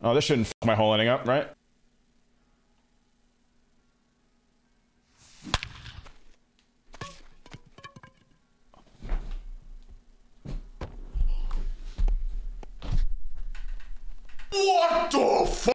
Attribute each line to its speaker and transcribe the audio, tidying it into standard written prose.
Speaker 1: Oh, this shouldn't fuck my whole ending up, right?
Speaker 2: What the fuck?